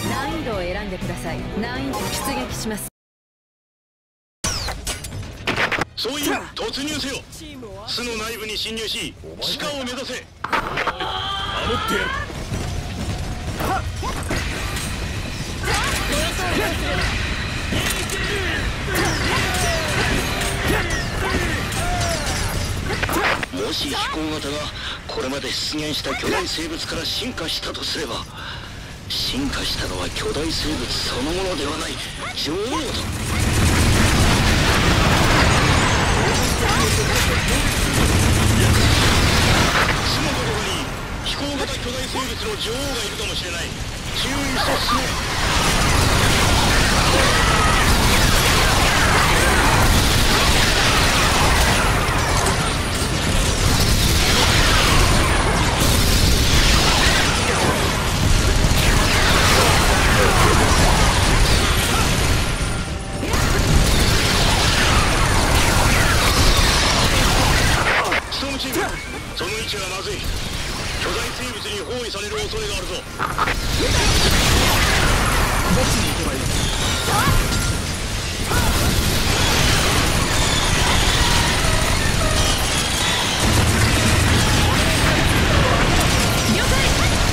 難易度を選んでください。難易度出撃します。 そういう突入せよ。巣の内部に侵入し地下を目指せ。守ってやる。もし飛行型がこれまで出現した巨大生物から進化したとすれば、進化したのは巨大生物そのものではない女王だ。巣のどこかに飛行型巨大生物の女王がいるかもしれない。注意して進め。その位置はまずい。巨大生物に包囲される恐れがあるぞ。どっちに行けばいい？ 了解。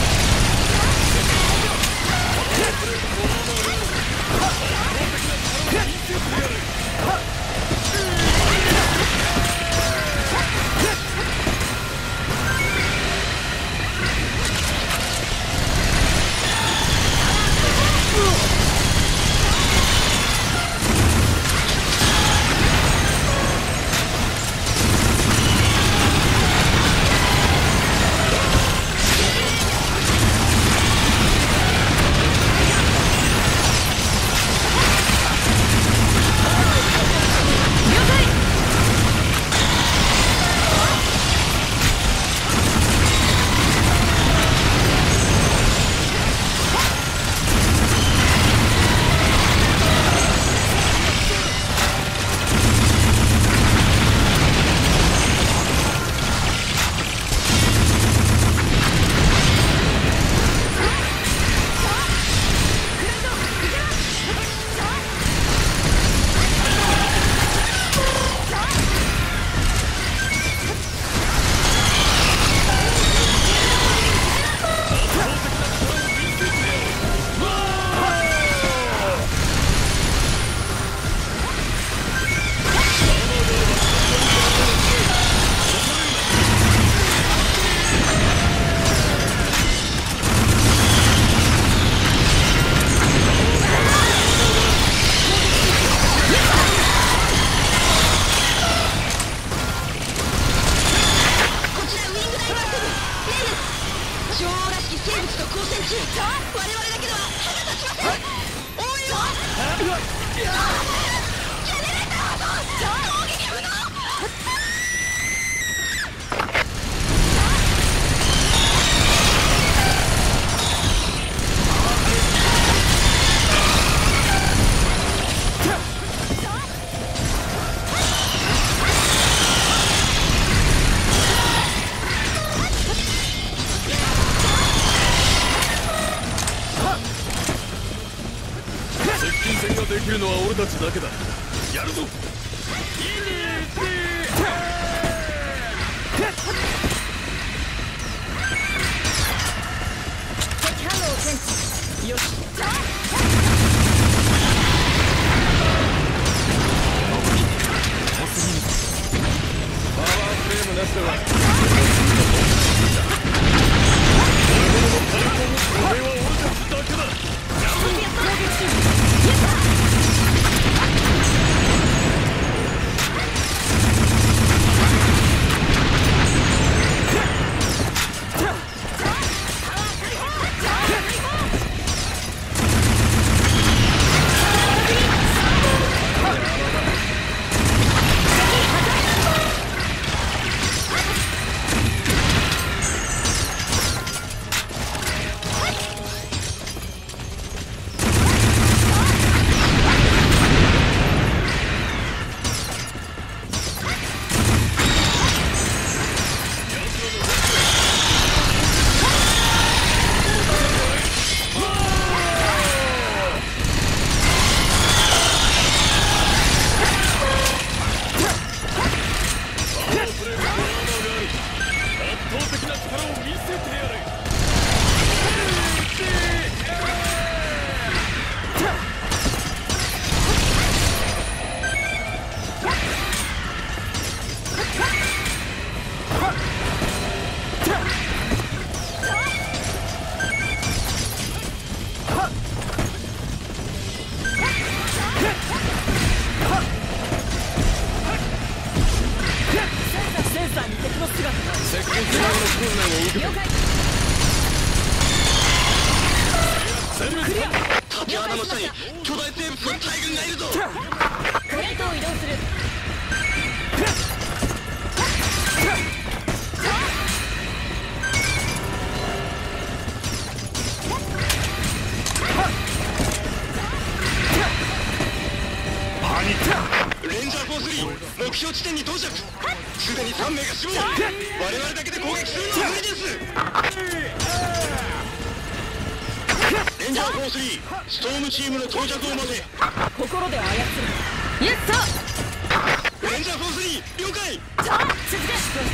できるのは俺たちだけだ。やるぞ。 敵反応を検知。よし。 パワーフレームなしだがこれは俺たちだけだ。 送り目標地点に到着。すでに3名が死亡。我々だけで攻撃するのは無理です。レンジャー43ストームチームの到着を待て。 心で操る。イエスサー。 レンジャー43了解。 続け。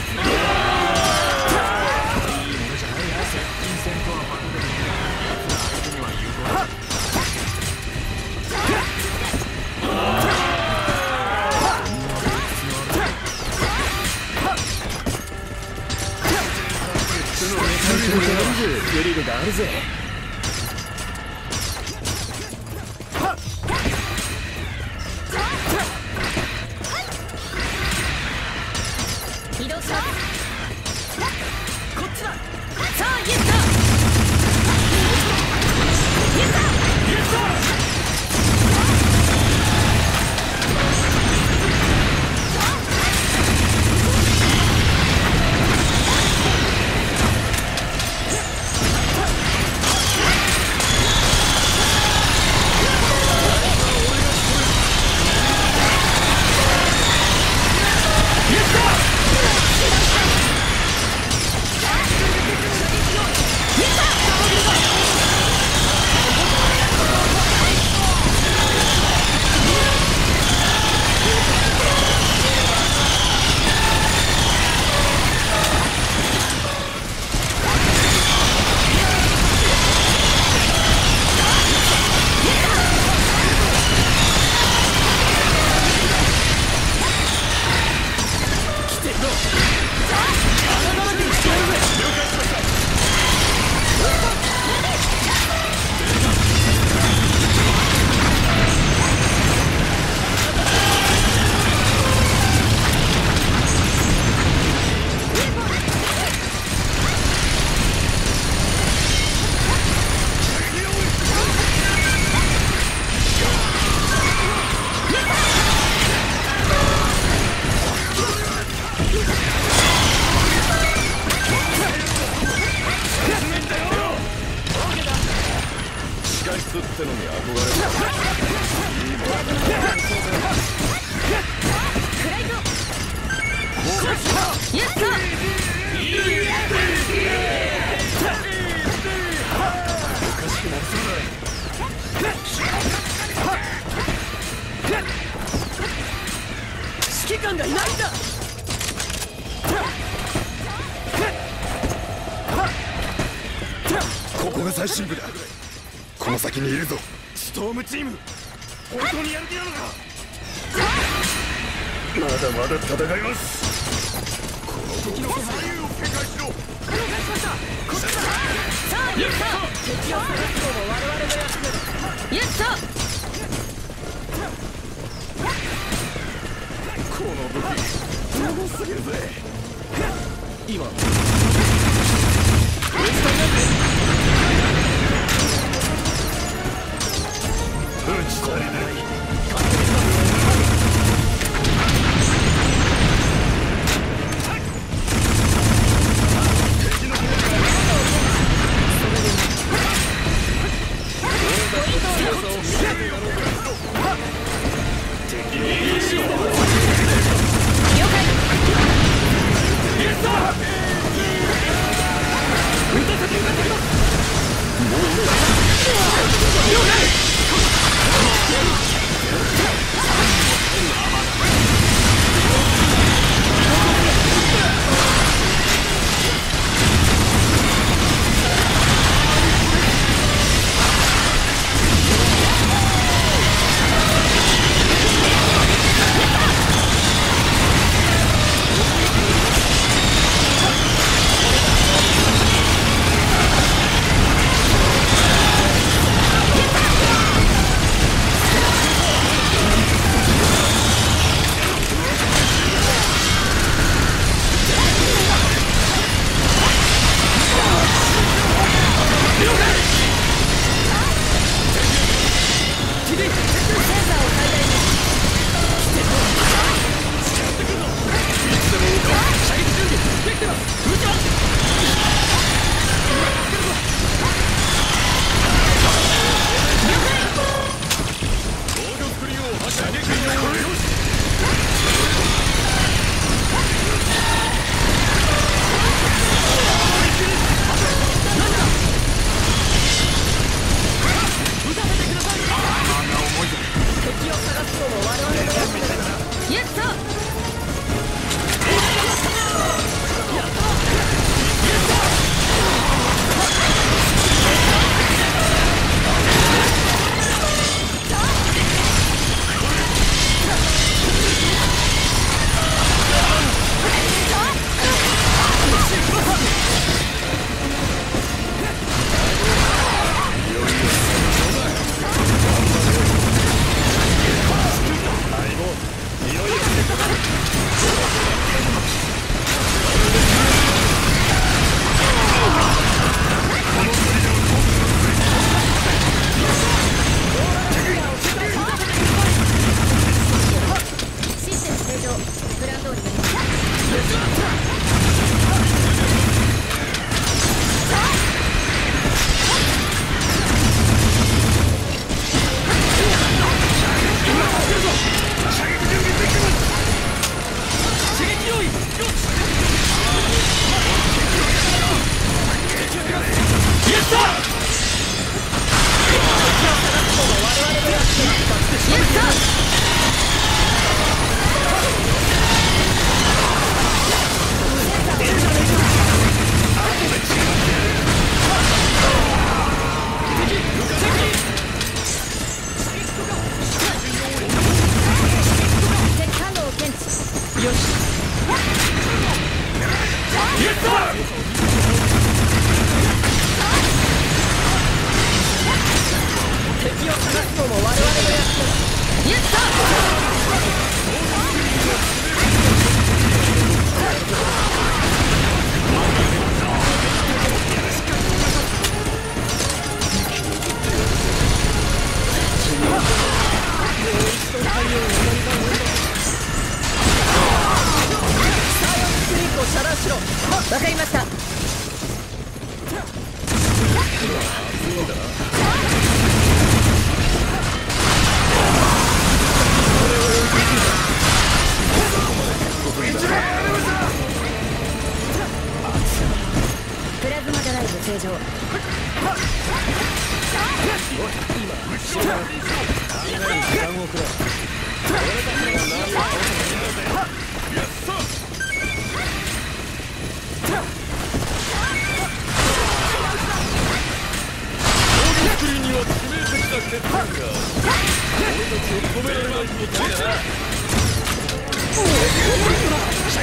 スリルがあるぜ。 移動します。こっちだ。さあイエスサー。イエスサー。イエスサー。 ってのに憧れ指揮官がいないんだ。 ここが最深部だ。この先にいるぞ。ストームチーム、本当にやる気なのか。まだまだ戦います。この時の左右を警戒しろ。了解しました。こっちだ。さあイエスター。敵を探すのも我々の役目だ。 イエスター。 この武器すごすぎるぜ。今打ち足りない。 やった遮断しろ。わかりました。プラズマドライブ正常。時間をくれ。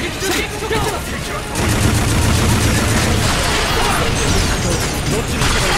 どっちに行けばいい？